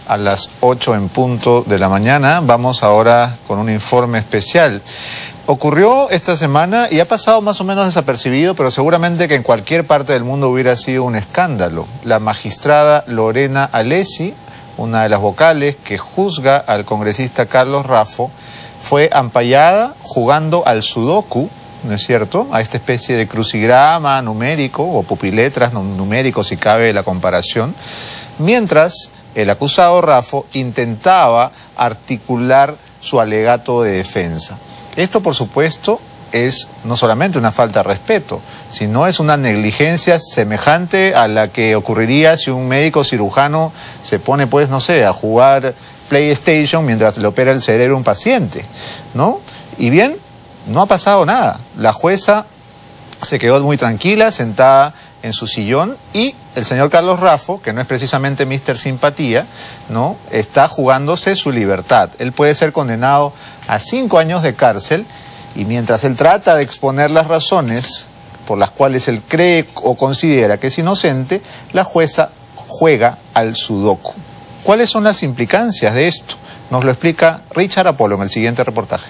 a las 8 en punto de la mañana. Vamos ahora con un informe especial. Ocurrió esta semana y ha pasado más o menos desapercibido, pero seguramente que en cualquier parte del mundo hubiera sido un escándalo. La magistrada Lorena Alessi, una de las vocales que juzga al congresista Carlos Raffo, fue ampallada jugando al sudoku, ¿no es cierto?, a esta especie de crucigrama numérico o pupiletras numéricos, si cabe la comparación, mientras el acusado Raffo intentaba articular su alegato de defensa. Esto, por supuesto, es no solamente una falta de respeto, sino es una negligencia semejante a la que ocurriría si un médico cirujano se pone, pues, no sé, a jugar PlayStation mientras le opera el cerebro a un paciente, ¿no? Y bien, no ha pasado nada. La jueza se quedó muy tranquila, sentada en su sillón, y el señor Carlos Raffo, que no es precisamente Mr. Simpatía, ¿no?, está jugándose su libertad. Él puede ser condenado a 5 años de cárcel, y mientras él trata de exponer las razones por las cuales él cree o considera que es inocente, la jueza juega al sudoku. ¿Cuáles son las implicancias de esto? Nos lo explica Richard Apolo en el siguiente reportaje.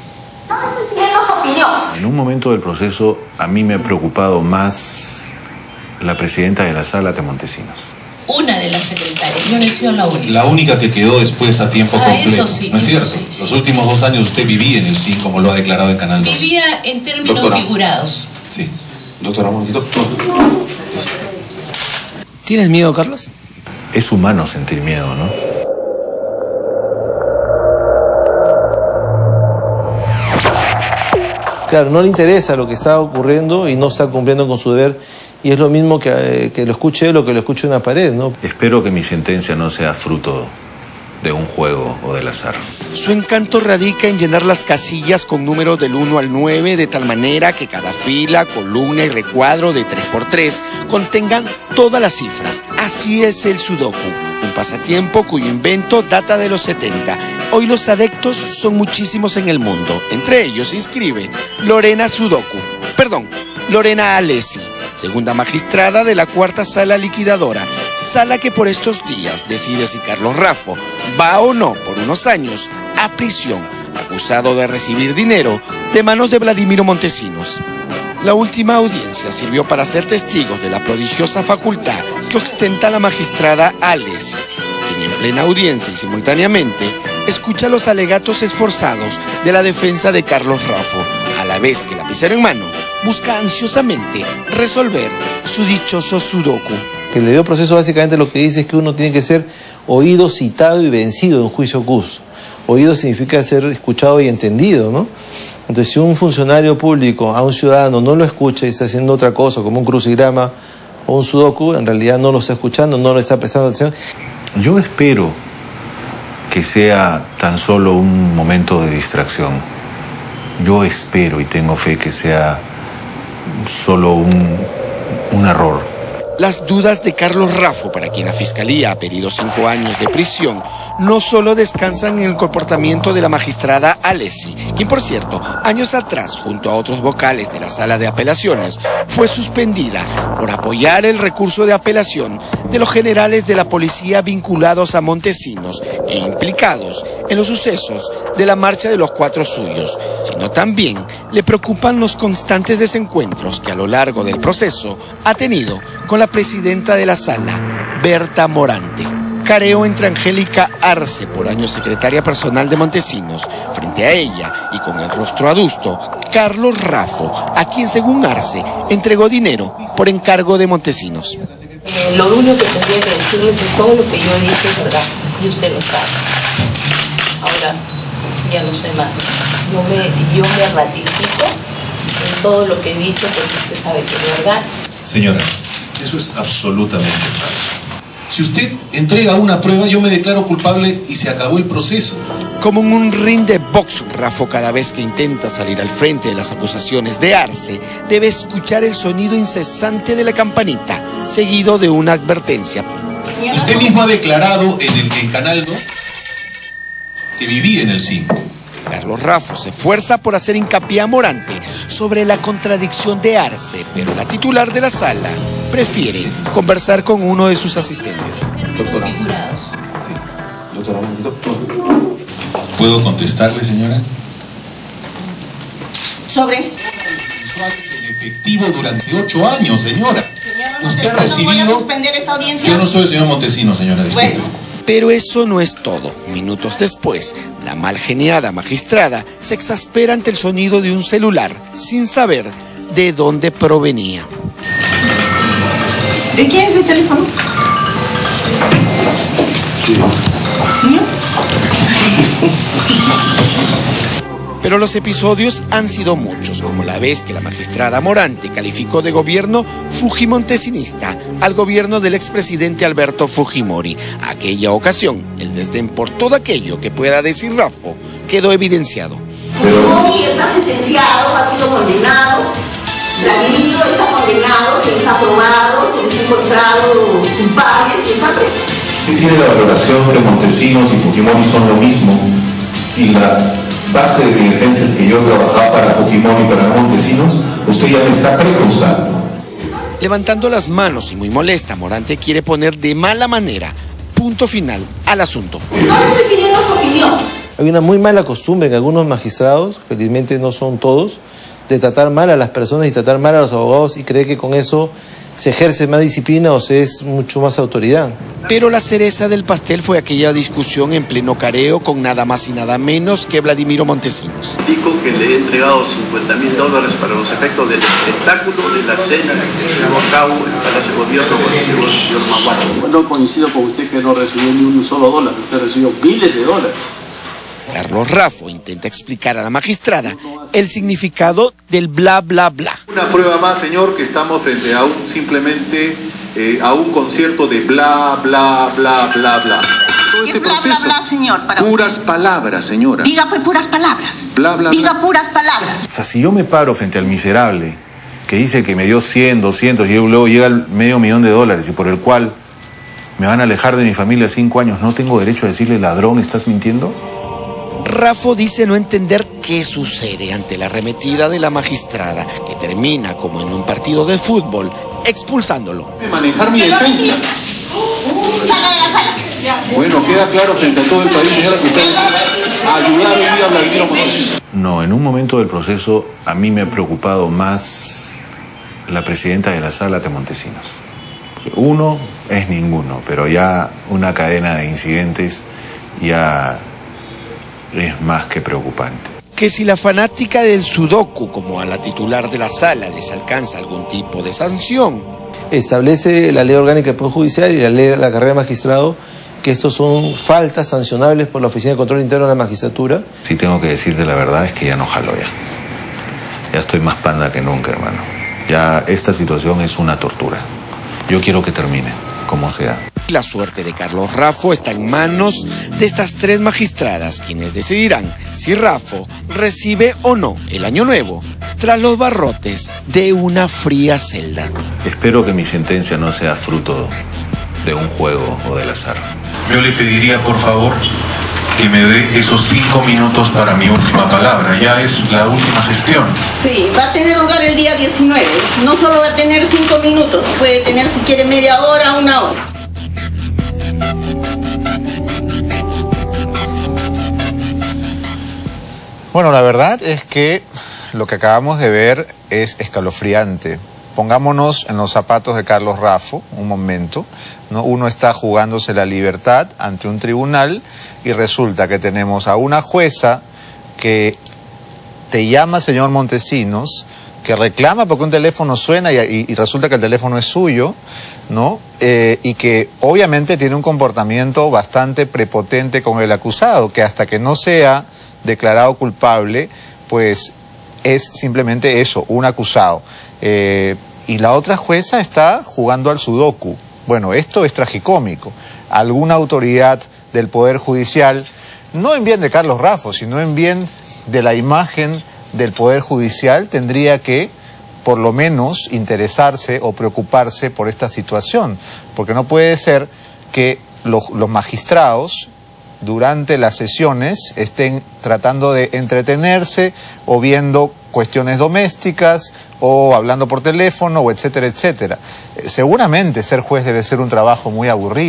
En un momento del proceso a mí me ha preocupado más la presidenta de la sala que Montesinos. Una de las secretarias, yo no he sido la única. La única que quedó después a tiempo completo. Eso sí, ¿no es cierto? Sí, sí. Los últimos 2 años usted vivía en el CIN, como lo ha declarado en Canal 2. Vivía en términos Doctora. figurados. Sí. Doctora, un momentito. ¿Tienes miedo, Carlos? Es humano sentir miedo, ¿no? Claro, no le interesa lo que está ocurriendo y no está cumpliendo con su deber. Y es lo mismo que lo escuche él o que lo escuche en una pared, ¿no? Espero que mi sentencia no sea fruto de un juego o del azar. Su encanto radica en llenar las casillas con números del 1 al 9 de tal manera que cada fila, columna y recuadro de 3×3 contengan todas las cifras. Así es el sudoku, un pasatiempo cuyo invento data de los 70. Hoy los adeptos son muchísimos en el mundo. Entre ellos se inscribe Lorena Alessi, segunda magistrada de la cuarta sala liquidadora, sala que por estos días decide si Carlos Raffo va o no por unos años a prisión, acusado de recibir dinero de manos de Vladimiro Montesinos. La última audiencia sirvió para ser testigos de la prodigiosa facultad que ostenta la magistrada Alessi, quien en plena audiencia y simultáneamente escucha los alegatos esforzados de la defensa de Carlos Raffo, a la vez que, lapicero en mano, busca ansiosamente resolver su dichoso sudoku. Que el debido proceso básicamente lo que dice es que uno tiene que ser oído, citado y vencido en un juicio cus. Oído significa ser escuchado y entendido, ¿no? Entonces, si un funcionario público a un ciudadano no lo escucha y está haciendo otra cosa, como un crucigrama o un sudoku, en realidad no lo está escuchando, no le está prestando atención. Yo espero que sea tan solo un momento de distracción. Yo espero y tengo fe que sea solo un error. Las dudas de Carlos Raffo, para quien la Fiscalía ha pedido 5 años de prisión, no solo descansan en el comportamiento de la magistrada Alessi, quien, por cierto, años atrás, junto a otros vocales de la Sala de Apelaciones, fue suspendida por apoyar el recurso de apelación de los generales de la policía vinculados a Montesinos e implicados en los sucesos de la marcha de los 4 suyos, sino también le preocupan los constantes desencuentros que a lo largo del proceso ha tenido con la presidenta de la sala, Berta Morante. Careo entre Angélica Arce, por años secretaria personal de Montesinos, frente a ella y con el rostro adusto, Carlos Raffo, a quien según Arce entregó dinero por encargo de Montesinos. Lo único que tendría que decirle es que todo lo que yo he dicho es verdad, y usted lo sabe. Ahora, ya no sé más. Yo me ratifico en todo lo que he dicho porque usted sabe que es verdad. Señora, eso es absolutamente falso. Si usted entrega una prueba, yo me declaro culpable y se acabó el proceso. Como en un ring de box, Raffo, cada vez que intenta salir al frente de las acusaciones de Arce, debe escuchar el sonido incesante de la campanita, seguido de una advertencia. Usted mismo ha declarado en el Canal 2 que vivía en el CIN. Carlos Raffo se esfuerza por hacer hincapié a Morante sobre la contradicción de Arce, pero la titular de la sala prefiere conversar con uno de sus asistentes. Doctora. Figurados. Sí. ¿Puedo contestarle, señora? ¿Sobre? En efectivo durante 8 años, señora. Usted ha ¿No voy a recibido... suspender esta audiencia? Yo no soy el señor Montesinos, señora, disculpe. Bueno. Pero eso no es todo. Minutos después, la mal geniada magistrada se exaspera ante el sonido de un celular sin saber de dónde provenía. ¿De quién es el teléfono? ¿Mío? Pero los episodios han sido muchos, como la vez que la magistrada Morante calificó de gobierno fujimontesinista al gobierno del expresidente Alberto Fujimori. Aquella ocasión, el desdén por todo aquello que pueda decir Raffo quedó evidenciado. Fujimori está sentenciado, ha sido condenado, Vladimiro está condenado, se les ha probado, se les ha encontrado culpables y está preso. ¿Qué tiene la valoración que Montesinos y Fujimori son lo mismo? Y la base de mi defensa es que yo trabajaba para Fujimori y para Montesinos, usted ya me está prejuzgando. Levantando las manos y muy molesta, Morante quiere poner de mala manera punto final al asunto. No le estoy pidiendo su opinión. Hay una muy mala costumbre en algunos magistrados, felizmente no son todos, de tratar mal a las personas y tratar mal a los abogados y creer que con eso se ejerce más disciplina o se es mucho más autoridad. Pero la cereza del pastel fue aquella discusión en pleno careo con nada más y nada menos que Vladimiro Montesinos. Dijo que le he entregado $50.000 para los efectos del espectáculo de la cena que se llevó a cabo en el Palacio de Gobierno con el señor Maguato. No coincido con usted que no recibió ni un solo dólar, usted recibió miles de dólares. Carlos Raffo intenta explicar a la magistrada el significado del bla bla bla. Una prueba más, señor, que estamos frente a a un concierto de bla bla bla bla bla. Todo ¿Qué bla bla bla, señor? Para puras usted. Palabras, señora. Diga pues puras palabras. Bla bla Diga bla. puras palabras. O sea, si yo me paro frente al miserable que dice que me dio 100, 200 y luego llega el $500,000 y por el cual me van a alejar de mi familia 5 años, ¿no tengo derecho a decirle ladrón, estás mintiendo? Raffo dice no entender qué sucede ante la arremetida de la magistrada, que termina como en un partido de fútbol, expulsándolo. Manejar mi defensa. Bueno, queda claro frente a todo el país, señora, que usted ayudar hoy día a Vladimiro Montesinos. No, en un momento del proceso a mí me ha preocupado más la presidenta de la sala que Montesinos. Uno es ninguno, pero ya una cadena de incidentes ya es más que preocupante. Que si la fanática del sudoku, como a la titular de la sala, les alcanza algún tipo de sanción. Establece la ley orgánica del Poder Judicial y la ley de la carrera de magistrado que estos son faltas sancionables por la Oficina de Control Interno de la Magistratura. Si tengo que decirte la verdad es que ya no jalo ya. Ya estoy más panda que nunca, hermano. Ya esta situación es una tortura. Yo quiero que termine, como sea. La suerte de Carlos Raffo está en manos de estas 3 magistradas, quienes decidirán si Raffo recibe o no el año nuevo tras los barrotes de una fría celda. Espero que mi sentencia no sea fruto de un juego o del azar. Yo le pediría, por favor, que me dé esos 5 minutos para mi última palabra. Ya es la última gestión. Sí, va a tener lugar el día 19. No solo va a tener 5 minutos, puede tener si quiere media hora, 1 hora. Bueno, la verdad es que lo que acabamos de ver es escalofriante. Pongámonos en los zapatos de Carlos Raffo, un momento, ¿no? Uno está jugándose la libertad ante un tribunal y resulta que tenemos a una jueza que te llama señor Montesinos, que reclama porque un teléfono suena y resulta que el teléfono es suyo, ¿no? Y que obviamente tiene un comportamiento bastante prepotente con el acusado, que hasta que no sea declarado culpable, pues es simplemente eso, un acusado. Y la otra jueza está jugando al sudoku. Bueno, esto es tragicómico. Alguna autoridad del Poder Judicial, no en bien de Carlos Raffo, sino en bien de la imagen del Poder Judicial, tendría que, por lo menos, interesarse o preocuparse por esta situación. Porque no puede ser que los magistrados durante las sesiones estén tratando de entretenerse o viendo cuestiones domésticas o hablando por teléfono o etcétera, etcétera. Seguramente ser juez debe ser un trabajo muy aburrido,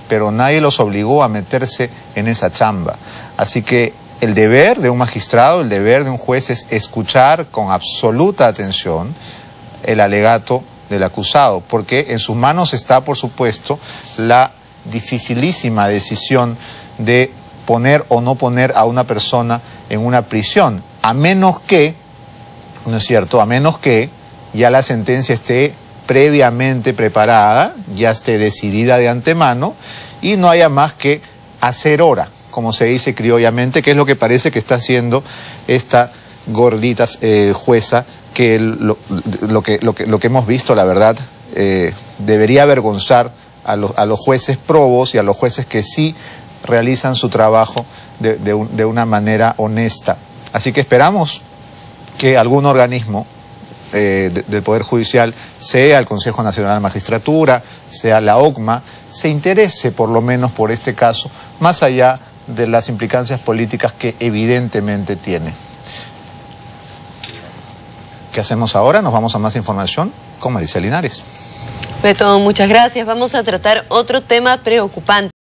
pero nadie los obligó a meterse en esa chamba. Así que el deber de un magistrado, el deber de un juez es escuchar con absoluta atención el alegato del acusado, porque en sus manos está, por supuesto, la dificilísima decisión de poner o no poner a una persona en una prisión, a menos que, ¿no es cierto?, a menos que ya la sentencia esté previamente preparada, ya esté decidida de antemano y no haya más que hacer hora, como se dice criollamente, que es lo que parece que está haciendo esta gordita jueza, que lo que hemos visto, la verdad, debería avergonzar a los jueces probos y a los jueces que sí realizan su trabajo de una manera honesta. Así que esperamos que algún organismo del Poder Judicial, sea el Consejo Nacional de Magistratura, sea la OCMA, se interese por lo menos por este caso, más allá de las implicancias políticas que evidentemente tiene. ¿Qué hacemos ahora? Nos vamos a más información con Maricela Linares. Beto, muchas gracias. Vamos a tratar otro tema preocupante.